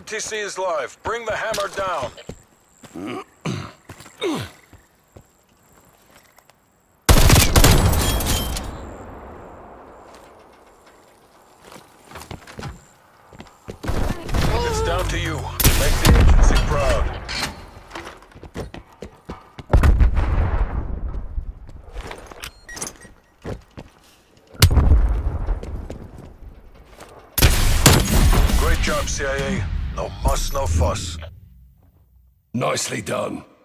RTC is live. Bring the hammer down. It's down to you. Make the agency proud. Great job, CIA. No muss, no fuss. Nicely done.